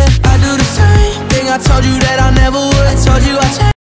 yeah. I do the same thing I told you that I never would. I told you I changed.